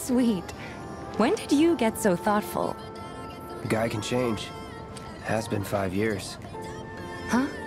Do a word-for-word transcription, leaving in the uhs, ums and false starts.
sweet. When did you get so thoughtful? A guy can change. Has been five years. Huh?